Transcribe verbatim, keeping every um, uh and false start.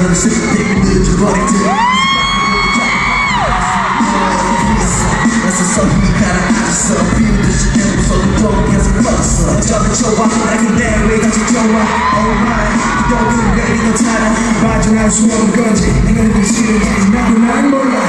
연습 때문에 늦어버린 듯 나서서 가라앉았어 비웃듯이 계속 또 계속 뻗었어 어쩌면 좋아 나 근데 왜 다시 좋아 Oh my 너는 왜 이리 더 타라 마중할 수 없는 건지 내가 누굴 싫은지 나도 난 몰라